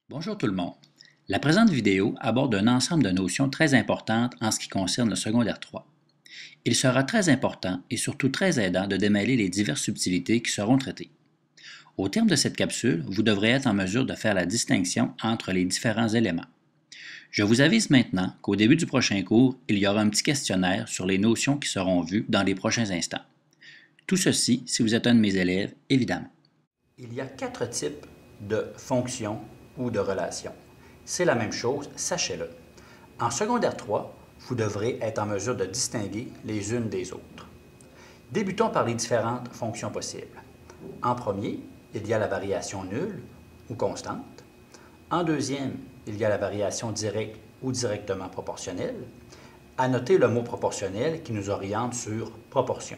Bonjour tout le monde. La présente vidéo aborde un ensemble de notions très importantes en ce qui concerne le secondaire 3. Il sera très important et surtout très aidant de démêler les diverses subtilités qui seront traitées. Au terme de cette capsule, vous devrez être en mesure de faire la distinction entre les différents éléments. Je vous avise maintenant qu'au début du prochain cours, il y aura un petit questionnaire sur les notions qui seront vues dans les prochains instants. Tout ceci, si vous êtes un de mes élèves, évidemment. Il y a 4 types de fonctions ou de relations. C'est la même chose, sachez-le. En secondaire 3, vous devrez être en mesure de distinguer les unes des autres. Débutons par les différentes fonctions possibles. En premier, il y a la variation nulle ou constante. En deuxième, il y a la variation directe ou directement proportionnelle. À noter le mot proportionnel qui nous oriente sur proportion.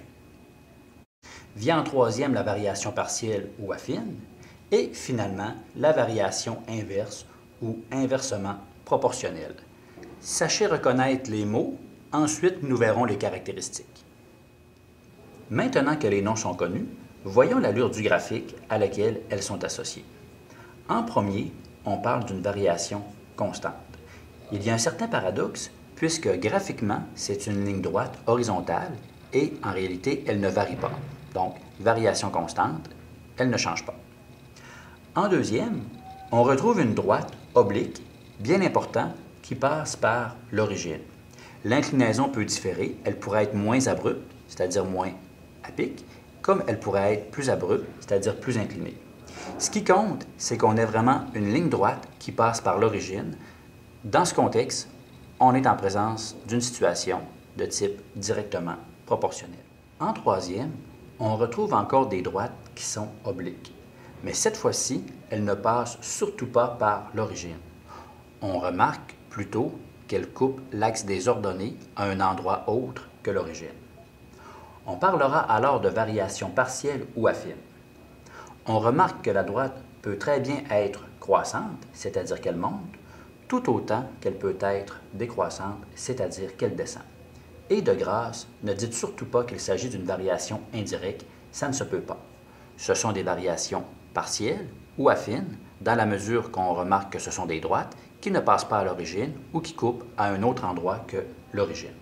Vient en troisième la variation partielle ou affine. Et finalement, la variation inverse ou inversement proportionnelle. Sachez reconnaître les mots, ensuite nous verrons les caractéristiques. Maintenant que les noms sont connus, voyons l'allure du graphique à laquelle elles sont associées. En premier, on parle d'une variation constante. Il y a un certain paradoxe puisque graphiquement, c'est une ligne droite horizontale et en réalité, elle ne varie pas. Donc, variation constante, elle ne change pas. En deuxième, on retrouve une droite oblique, bien importante, qui passe par l'origine. L'inclinaison peut différer, elle pourrait être moins abrupte, c'est-à-dire moins à pic, comme elle pourrait être plus abrupte, c'est-à-dire plus inclinée. Ce qui compte, c'est qu'on ait vraiment une ligne droite qui passe par l'origine. Dans ce contexte, on est en présence d'une situation de type directement proportionnel. En troisième, on retrouve encore des droites qui sont obliques. Mais cette fois-ci, elles ne passent surtout pas par l'origine. On remarque plutôt qu'elles coupent l'axe des ordonnées à un endroit autre que l'origine. On parlera alors de variation partielle ou affine. On remarque que la droite peut très bien être croissante, c'est-à-dire qu'elle monte, tout autant qu'elle peut être décroissante, c'est-à-dire qu'elle descend. Et de grâce, ne dites surtout pas qu'il s'agit d'une variation indirecte, ça ne se peut pas. Ce sont des variations partielles ou affines, dans la mesure qu'on remarque que ce sont des droites qui ne passent pas à l'origine ou qui coupent à un autre endroit que l'origine.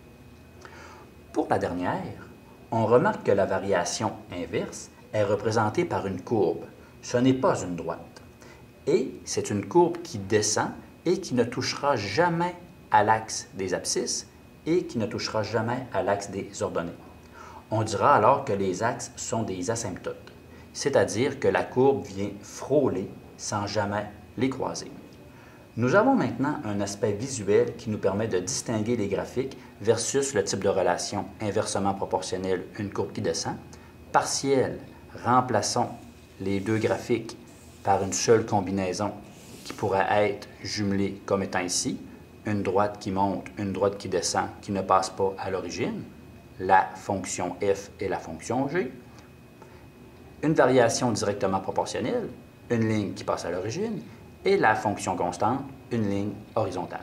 Pour la dernière, on remarque que la variation inverse est représentée par une courbe. Ce n'est pas une droite. Et c'est une courbe qui descend et qui ne touchera jamais à l'axe des abscisses et qui ne touchera jamais à l'axe des ordonnées. On dira alors que les axes sont des asymptotes, c'est-à-dire que la courbe vient frôler sans jamais les croiser. Nous avons maintenant un aspect visuel qui nous permet de distinguer les graphiques versus le type de relation inversement proportionnelle, une courbe qui descend. Partielle, remplaçons les deux graphiques par une seule combinaison qui pourrait être jumelée comme étant ici, une droite qui monte, une droite qui descend, qui ne passe pas à l'origine, la fonction f et la fonction g. Une variation directement proportionnelle, une ligne qui passe à l'origine, et la fonction constante, une ligne horizontale.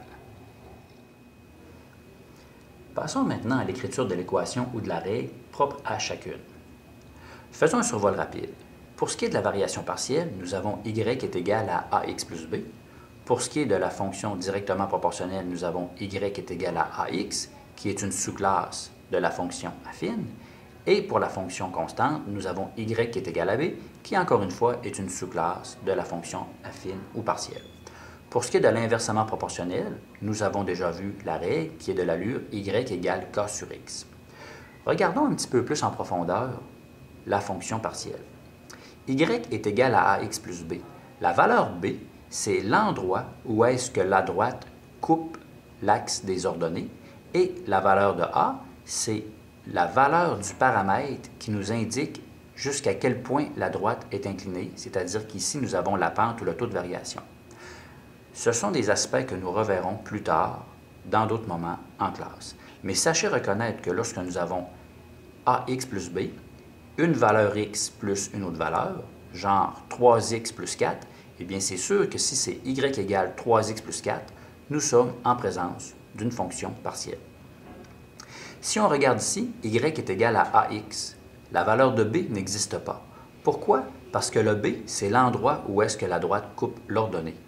Passons maintenant à l'écriture de l'équation ou de la règle propre à chacune. Faisons un survol rapide. Pour ce qui est de la variation partielle, nous avons y est égal à ax plus b. Pour ce qui est de la fonction directement proportionnelle, nous avons y est égal à ax, qui est une sous-classe de la fonction affine. Et pour la fonction constante, nous avons y est égal à b, qui encore une fois est une sous-classe de la fonction affine ou partielle. Pour ce qui est de l'inversement proportionnel, nous avons déjà vu la règle qui est de l'allure y égale k sur x. Regardons un petit peu plus en profondeur la fonction partielle. Y est égal à ax plus b. La valeur b, c'est l'endroit où est-ce que la droite coupe l'axe des ordonnées, et la valeur de a, c'est la valeur du paramètre qui nous indique jusqu'à quel point la droite est inclinée, c'est-à-dire qu'ici, nous avons la pente ou le taux de variation. Ce sont des aspects que nous reverrons plus tard, dans d'autres moments, en classe. Mais sachez reconnaître que lorsque nous avons ax plus b, une valeur x plus une autre valeur, genre 3x plus 4, eh bien c'est sûr que si c'est y égale 3x plus 4, nous sommes en présence d'une fonction partielle. Si on regarde ici, y est égal à ax. La valeur de b n'existe pas. Pourquoi? Parce que le b, c'est l'endroit où est-ce que la droite coupe l'ordonnée.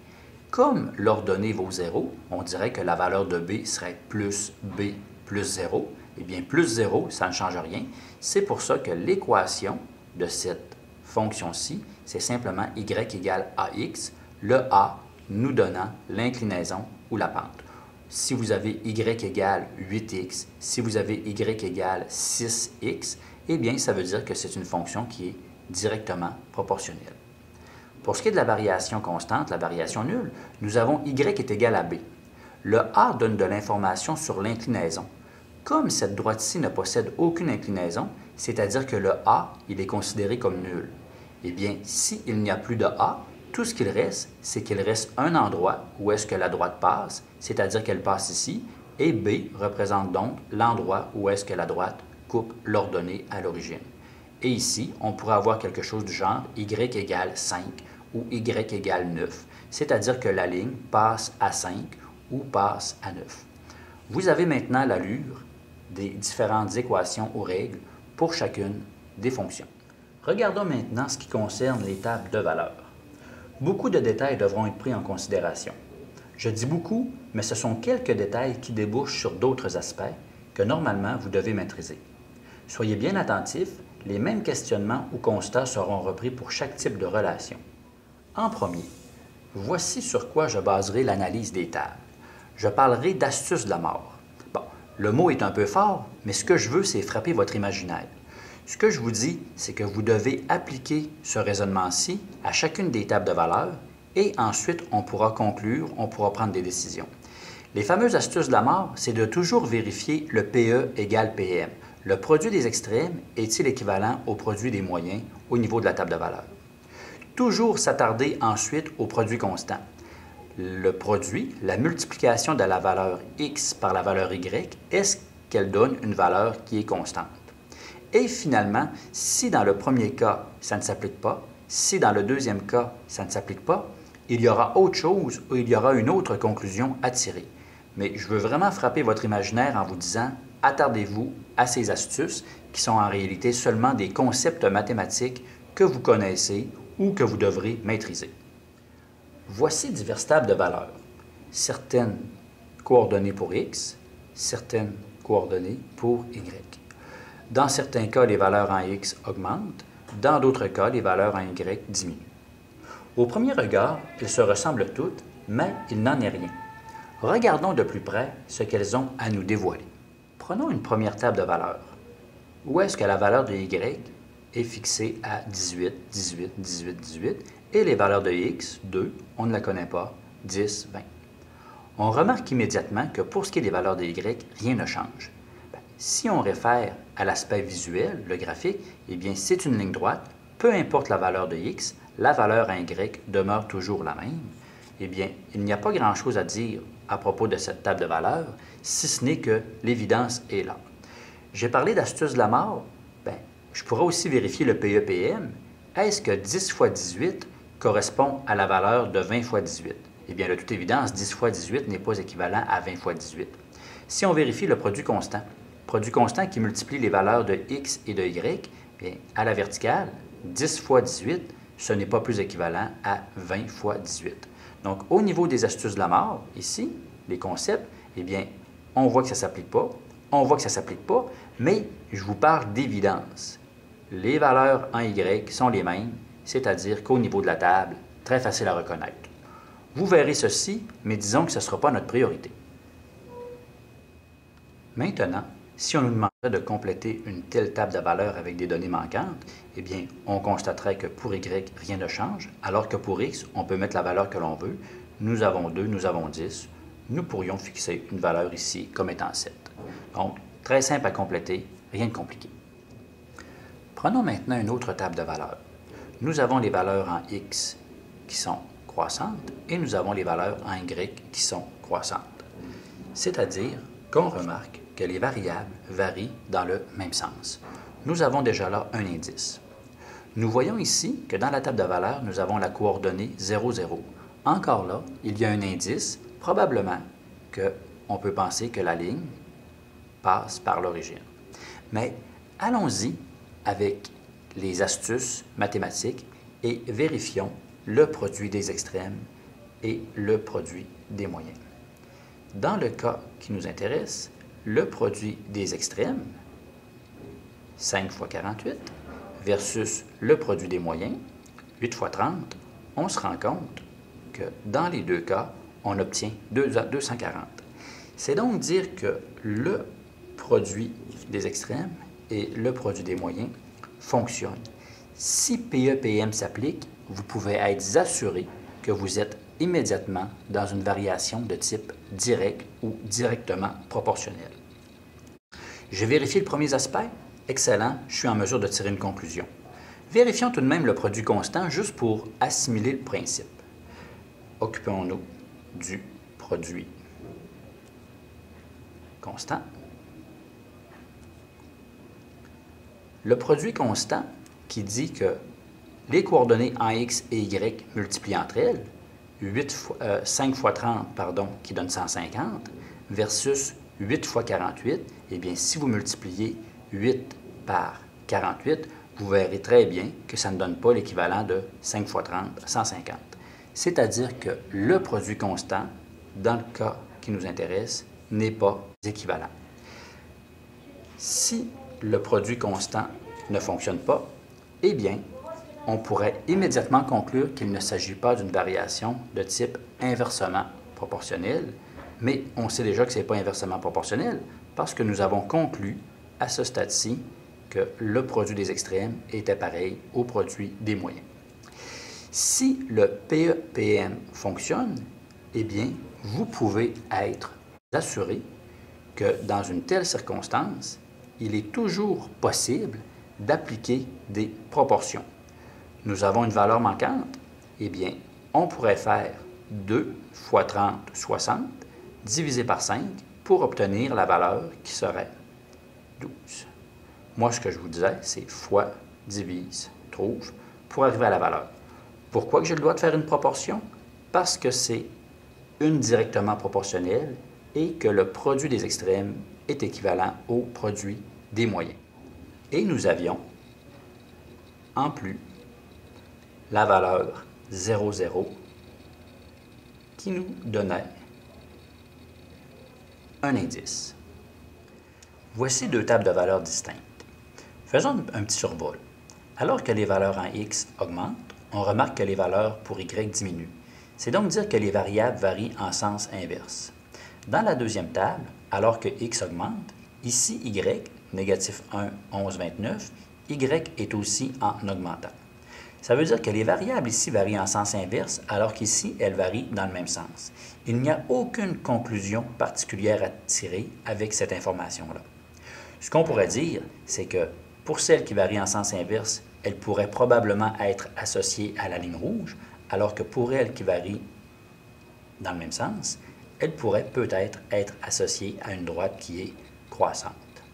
Comme l'ordonnée vaut 0, on dirait que la valeur de b serait plus b plus 0. Eh bien, plus 0, ça ne change rien. C'est pour ça que l'équation de cette fonction-ci, c'est simplement y égale ax, le a nous donnant l'inclinaison ou la pente. Si vous avez y égale 8x, si vous avez y égale 6x, eh bien, ça veut dire que c'est une fonction qui est directement proportionnelle. Pour ce qui est de la variation constante, la variation nulle, nous avons y est égal à b. Le a donne de l'information sur l'inclinaison. Comme cette droite-ci ne possède aucune inclinaison, c'est-à-dire que le a, il est considéré comme nul. Eh bien, s'il n'y a plus de a, tout ce qu'il reste, c'est qu'il reste un endroit où est-ce que la droite passe, c'est-à-dire qu'elle passe ici, et b représente donc l'endroit où est-ce que la droite coupe l'ordonnée à l'origine. Et ici, on pourrait avoir quelque chose du genre y égale 5 ou y égale 9, c'est-à-dire que la ligne passe à 5 ou passe à 9. Vous avez maintenant l'allure des différentes équations ou règles pour chacune des fonctions. Regardons maintenant ce qui concerne les tables de valeurs. Beaucoup de détails devront être pris en considération. Je dis beaucoup, mais ce sont quelques détails qui débouchent sur d'autres aspects que normalement vous devez maîtriser. Soyez bien attentifs, les mêmes questionnements ou constats seront repris pour chaque type de relation. En premier, voici sur quoi je baserai l'analyse des tables. Je parlerai d'astuces de la mort. Bon, le mot est un peu fort, mais ce que je veux, c'est frapper votre imaginaire. Ce que je vous dis, c'est que vous devez appliquer ce raisonnement-ci à chacune des tables de valeurs et ensuite, on pourra conclure, on pourra prendre des décisions. Les fameuses astuces de la mort, c'est de toujours vérifier le PE égale PM. Le produit des extrêmes est-il équivalent au produit des moyens au niveau de la table de valeurs? Toujours s'attarder ensuite au produit constant. Le produit, la multiplication de la valeur x par la valeur y, est-ce qu'elle donne une valeur qui est constante? Et finalement, si dans le premier cas, ça ne s'applique pas, si dans le deuxième cas, ça ne s'applique pas, il y aura autre chose ou il y aura une autre conclusion à tirer. Mais je veux vraiment frapper votre imaginaire en vous disant, attardez-vous à ces astuces qui sont en réalité seulement des concepts mathématiques que vous connaissez ou que vous devrez maîtriser. Voici diverses tables de valeurs. Certaines coordonnées pour x, certaines coordonnées pour y. Dans certains cas, les valeurs en x augmentent, dans d'autres cas, les valeurs en y diminuent. Au premier regard, elles se ressemblent toutes, mais il n'en est rien. Regardons de plus près ce qu'elles ont à nous dévoiler. Prenons une première table de valeurs. Où est-ce que la valeur de y est fixée à 18, 18, 18, 18, et les valeurs de x, 2, on ne la connaît pas, 10, 20. On remarque immédiatement que pour ce qui est des valeurs de y, rien ne change. Si on réfère à l'aspect visuel, le graphique, eh bien c'est une ligne droite, peu importe la valeur de x, la valeur en y demeure toujours la même. Eh bien, il n'y a pas grand-chose à dire à propos de cette table de valeurs, si ce n'est que l'évidence est là. J'ai parlé d'astuce de la mort. Bien, je pourrais aussi vérifier le PEPM. Est-ce que 10 fois 18 correspond à la valeur de 20 fois 18? Eh bien, de toute évidence, 10 fois 18 n'est pas équivalent à 20 fois 18. Si on vérifie le produit constant qui multiplie les valeurs de x et de y, bien, à la verticale, 10 fois 18, ce n'est pas plus équivalent à 20 fois 18. Donc, au niveau des astuces de la mort, ici, les concepts, eh bien, on voit que ça ne s'applique pas, on voit que ça ne s'applique pas, mais je vous parle d'évidence. Les valeurs en y sont les mêmes, c'est-à-dire qu'au niveau de la table, très facile à reconnaître. Vous verrez ceci, mais disons que ce ne sera pas notre priorité. Maintenant, si on nous demanderait de compléter une telle table de valeurs avec des données manquantes, eh bien, on constaterait que pour y, rien ne change, alors que pour x, on peut mettre la valeur que l'on veut. Nous avons 2, nous avons 10. Nous pourrions fixer une valeur ici comme étant 7. Donc, très simple à compléter, rien de compliqué. Prenons maintenant une autre table de valeurs. Nous avons les valeurs en x qui sont croissantes et nous avons les valeurs en y qui sont croissantes. C'est-à-dire qu'on remarque que les variables varient dans le même sens. Nous avons déjà là un indice. Nous voyons ici que dans la table de valeurs, nous avons la coordonnée 0, 0. Encore là, il y a un indice, probablement qu'on peut penser que la ligne passe par l'origine. Mais allons-y avec les astuces mathématiques et vérifions le produit des extrêmes et le produit des moyens. Dans le cas qui nous intéresse, le produit des extrêmes, 5 fois 48, versus le produit des moyens, 8 fois 30, on se rend compte que dans les deux cas, on obtient 240. C'est donc dire que le produit des extrêmes et le produit des moyens fonctionnent. Si PEPM s'applique, vous pouvez être assuré que vous êtes immédiatement dans une variation de type direct ou directement proportionnel. J'ai vérifié le premier aspect. Excellent, je suis en mesure de tirer une conclusion. Vérifions tout de même le produit constant juste pour assimiler le principe. Occupons-nous du produit constant. Le produit constant qui dit que les coordonnées en x et y multipliées entre elles, 5 fois 30, qui donne 150, versus 8 fois 48, eh bien, si vous multipliez 8 par 48, vous verrez très bien que ça ne donne pas l'équivalent de 5 fois 30, 150. C'est-à-dire que le produit constant, dans le cas qui nous intéresse, n'est pas équivalent. Si le produit constant ne fonctionne pas, eh bien, on pourrait immédiatement conclure qu'il ne s'agit pas d'une variation de type inversement proportionnel, mais on sait déjà que ce n'est pas inversement proportionnel parce que nous avons conclu à ce stade-ci que le produit des extrêmes était pareil au produit des moyens. Si le PEPM fonctionne, eh bien, vous pouvez être assuré que dans une telle circonstance, il est toujours possible d'appliquer des proportions. Nous avons une valeur manquante, eh bien, on pourrait faire 2 fois 30, 60, divisé par 5 pour obtenir la valeur qui serait 12. Moi, ce que je vous disais, c'est fois, divise, trouve, pour arriver à la valeur. Pourquoi que j'ai le droit de faire une proportion? Parce que c'est une directement proportionnelle et que le produit des extrêmes est équivalent au produit des moyens. Et nous avions, en plus, la valeur 0,0 qui nous donnait un indice. Voici deux tables de valeurs distinctes. Faisons un petit survol. Alors que les valeurs en x augmentent, on remarque que les valeurs pour y diminuent. C'est donc dire que les variables varient en sens inverse. Dans la deuxième table, alors que x augmente, ici y, négatif 1, 11, 29, y est aussi en augmentant. Ça veut dire que les variables ici varient en sens inverse, alors qu'ici, elles varient dans le même sens. Il n'y a aucune conclusion particulière à tirer avec cette information-là. Ce qu'on pourrait dire, c'est que pour celles qui varient en sens inverse, elles pourraient probablement être associées à la ligne rouge, alors que pour elles qui varient dans le même sens, elles pourraient peut-être être associées à une droite qui est croissante.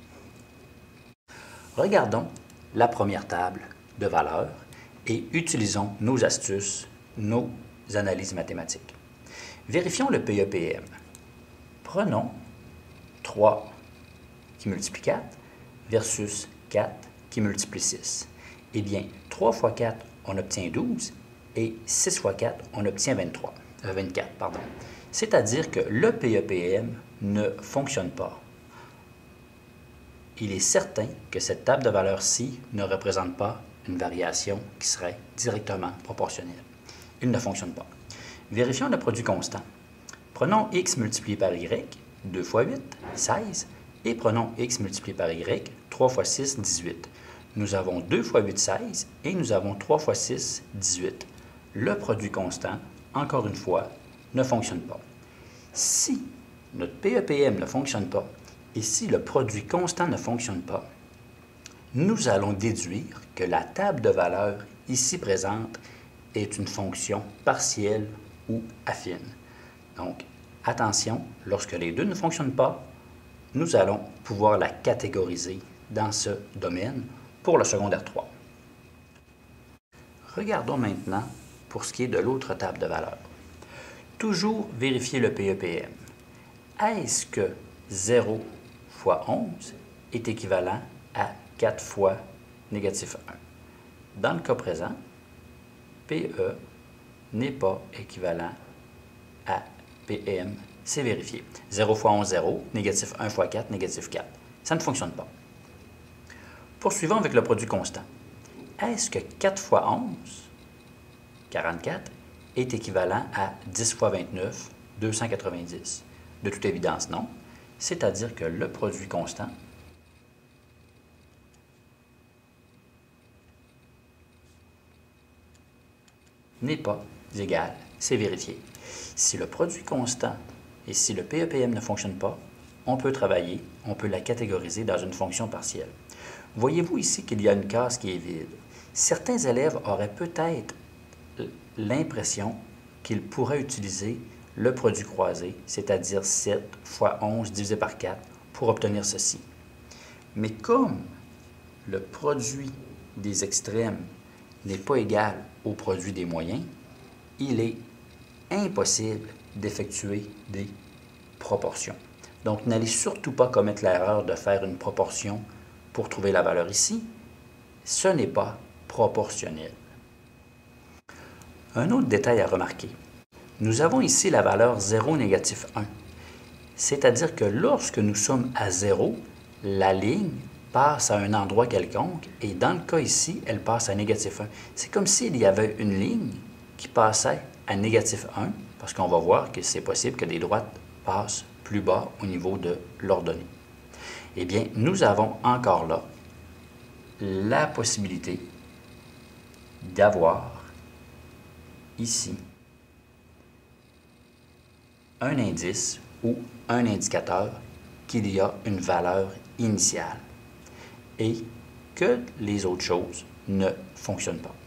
Regardons la première table de valeurs et utilisons nos astuces, nos analyses mathématiques. Vérifions le PEPM. Prenons 3 qui multiplie 4 versus 4 qui multiplie 6. Eh bien, 3 fois 4, on obtient 12 et 6 fois 4, on obtient 24. C'est-à-dire que le PEPM ne fonctionne pas. Il est certain que cette table de valeurs-ci ne représente pas une variation qui serait directement proportionnelle. Il ne fonctionne pas. Vérifions le produit constant. Prenons x multiplié par y, 2 fois 8, 16, et prenons x multiplié par y, 3 fois 6, 18. Nous avons 2 fois 8, 16, et nous avons 3 fois 6, 18. Le produit constant, encore une fois, ne fonctionne pas. Si notre PEPM ne fonctionne pas, et si le produit constant ne fonctionne pas, nous allons déduire que la table de valeurs ici présente est une fonction partielle ou affine. Donc, attention, lorsque les deux ne fonctionnent pas, nous allons pouvoir la catégoriser dans ce domaine pour le secondaire 3. Regardons maintenant pour ce qui est de l'autre table de valeurs. Toujours vérifier le PEPM. Est-ce que 0 fois 11 est équivalent à 4 fois négatif 1? Dans le cas présent, PE n'est pas équivalent à PM, c'est vérifié. 0 fois 11, 0. Négatif 1 fois 4, négatif 4. Ça ne fonctionne pas. Poursuivons avec le produit constant. Est-ce que 4 fois 11, 44, est équivalent à 10 fois 29, 290? De toute évidence, non. C'est-à-dire que le produit constant n'est pas égal, c'est vérifié. Si le produit constant et si le PEPM ne fonctionne pas, on peut travailler, on peut la catégoriser dans une fonction partielle. Voyez-vous ici qu'il y a une case qui est vide. Certains élèves auraient peut-être l'impression qu'ils pourraient utiliser le produit croisé, c'est-à-dire 7 fois 11 divisé par 4, pour obtenir ceci. Mais comme le produit des extrêmes n'est pas égal au produit des moyens, il est impossible d'effectuer des proportions. Donc, n'allez surtout pas commettre l'erreur de faire une proportion pour trouver la valeur ici. Ce n'est pas proportionnel. Un autre détail à remarquer. Nous avons ici la valeur 0, négatif 1. C'est-à-dire que lorsque nous sommes à 0, la ligne passe à un endroit quelconque et dans le cas ici, elle passe à négatif 1. C'est comme s'il y avait une ligne qui passait à négatif 1 parce qu'on va voir que c'est possible que des droites passent plus bas au niveau de l'ordonnée. Eh bien, nous avons encore là la possibilité d'avoir ici un indice ou un indicateur qu'il y a une valeur initiale et que les autres choses ne fonctionnent pas.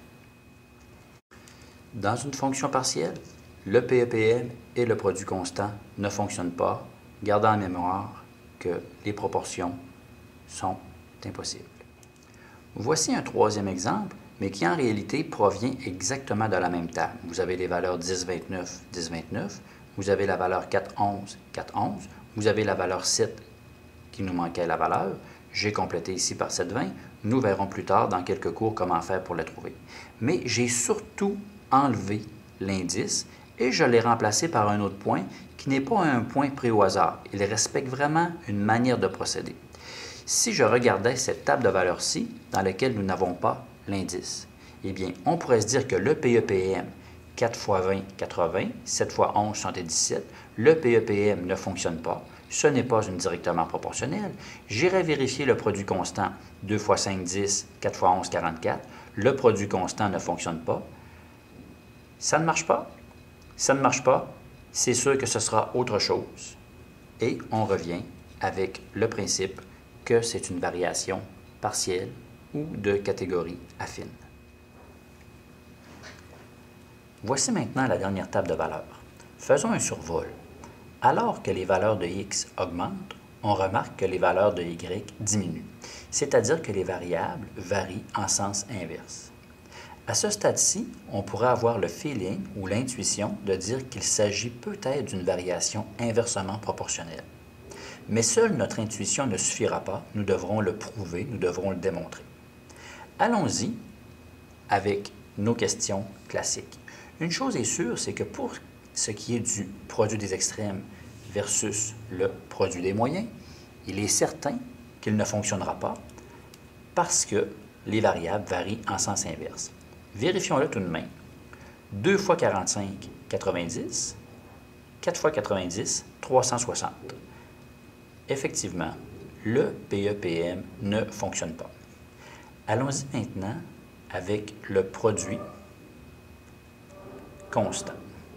Dans une fonction partielle, le PEPM et le produit constant ne fonctionnent pas, gardant en mémoire que les proportions sont impossibles. Voici un troisième exemple, mais qui en réalité provient exactement de la même table. Vous avez les valeurs 10, 29, 10, 29. Vous avez la valeur 4, 11, 4, 11. Vous avez la valeur 7 qui nous manquait la valeur. J'ai complété ici par 7, 20. Nous verrons plus tard dans quelques cours comment faire pour la trouver. Mais j'ai surtout enlevé l'indice et je l'ai remplacé par un autre point qui n'est pas un point pris au hasard. Il respecte vraiment une manière de procéder. Si je regardais cette table de valeurs-ci, dans laquelle nous n'avons pas l'indice, eh bien, on pourrait se dire que le PEPM, 4 fois 20, 80, 7 fois 11, 77, le PEPM ne fonctionne pas. Ce n'est pas une directement proportionnelle. J'irai vérifier le produit constant, 2 fois 5, 10, 4 fois 11, 44. Le produit constant ne fonctionne pas. Ça ne marche pas. Ça ne marche pas. C'est sûr que ce sera autre chose. Et on revient avec le principe que c'est une variation partielle ou de catégorie affine. Voici maintenant la dernière table de valeurs. Faisons un survol. Alors que les valeurs de x augmentent, on remarque que les valeurs de y diminuent, c'est-à-dire que les variables varient en sens inverse. À ce stade-ci, on pourrait avoir le feeling ou l'intuition de dire qu'il s'agit peut-être d'une variation inversement proportionnelle. Mais seule notre intuition ne suffira pas, nous devrons le prouver, nous devrons le démontrer. Allons-y avec nos questions classiques. Une chose est sûre, c'est que pour ce qui est du produit des extrêmes versus le produit des moyens, il est certain qu'il ne fonctionnera pas parce que les variables varient en sens inverse. Vérifions-le tout de même. 2 fois 45, 90. 4 fois 90, 360. Effectivement, le PEPM ne fonctionne pas. Allons-y maintenant avec le produit constant.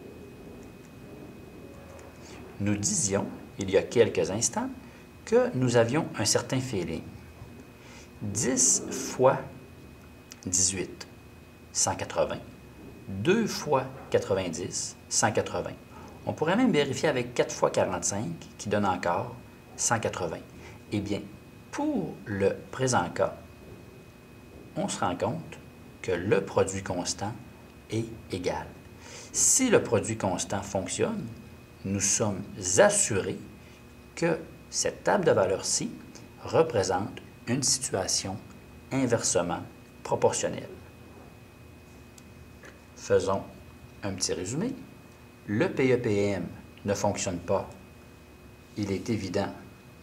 Nous disions, il y a quelques instants, que nous avions un certain feeling. 10 fois 18, 180. 2 fois 90, 180. On pourrait même vérifier avec 4 fois 45, qui donne encore 180. Eh bien, pour le présent cas, on se rend compte que le produit constant est égal. Si le produit constant fonctionne, nous sommes assurés que cette table de valeurs-ci représente une situation inversement proportionnelle. Faisons un petit résumé. le PEPM ne fonctionne pas, il est évident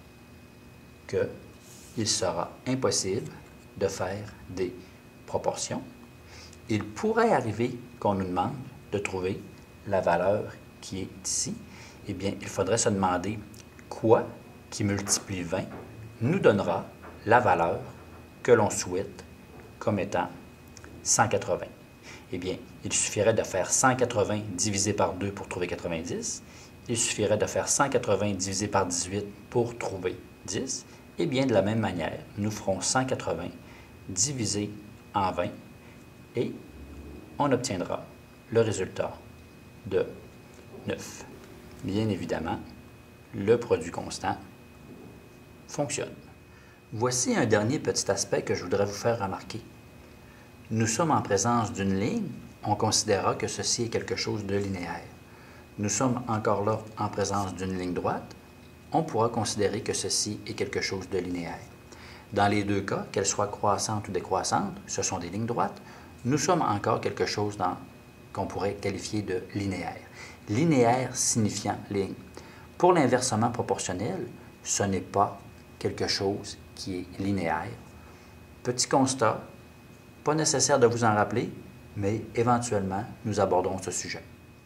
qu'il sera impossible de faire des proportions. Il pourrait arriver qu'on nous demande de trouver la valeur qui est ici. Eh bien, il faudrait se demander quoi qui multiplie 20 nous donnera la valeur que l'on souhaite comme étant 180. Eh bien, il suffirait de faire 180 divisé par 2 pour trouver 90. Il suffirait de faire 180 divisé par 18 pour trouver 10. Et bien, de la même manière, nous ferons 180 divisé en 20 et on obtiendra le résultat de 9. Bien évidemment, le produit constant fonctionne. Voici un dernier petit aspect que je voudrais vous faire remarquer. Nous sommes en présence d'une ligne, on considérera que ceci est quelque chose de linéaire. Nous sommes encore là en présence d'une ligne droite, on pourra considérer que ceci est quelque chose de linéaire. Dans les deux cas, qu'elles soient croissantes ou décroissantes, ce sont des lignes droites, nous sommes encore quelque chose qu'on pourrait qualifier de linéaire. Linéaire signifiant ligne. Pour l'inversement proportionnel, ce n'est pas quelque chose qui est linéaire. Petit constat, pas nécessaire de vous en rappeler, mais éventuellement, nous abordons ce sujet.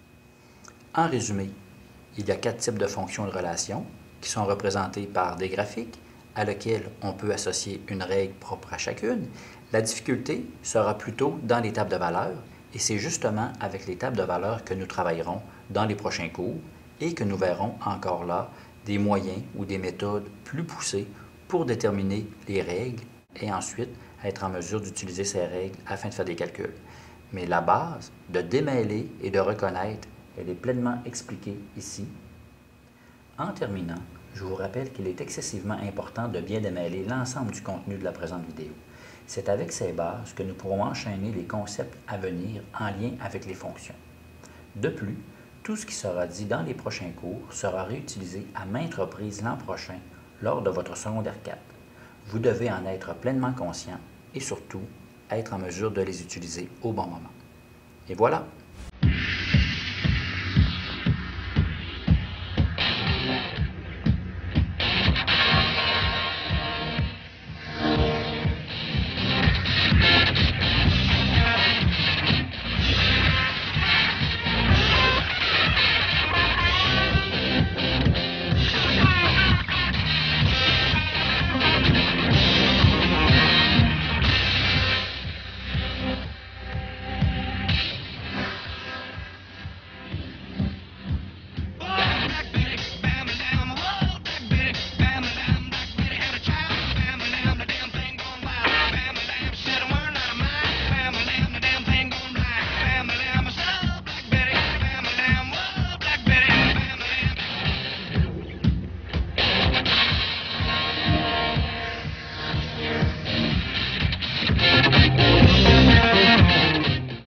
En résumé, il y a 4 types de fonctions de relation qui sont représentées par des graphiques à lesquels on peut associer une règle propre à chacune. La difficulté sera plutôt dans les tables de valeurs et c'est justement avec les tables de valeurs que nous travaillerons dans les prochains cours et que nous verrons encore là des moyens ou des méthodes plus poussées pour déterminer les règles et ensuite être en mesure d'utiliser ces règles afin de faire des calculs. Mais la base de démêler et de reconnaître, elle est pleinement expliquée ici. En terminant, je vous rappelle qu'il est excessivement important de bien démêler l'ensemble du contenu de la présente vidéo. C'est avec ces bases que nous pourrons enchaîner les concepts à venir en lien avec les fonctions. De plus, tout ce qui sera dit dans les prochains cours sera réutilisé à maintes reprises l'an prochain lors de votre secondaire 4. Vous devez en être pleinement conscient et surtout être en mesure de les utiliser au bon moment. Et voilà!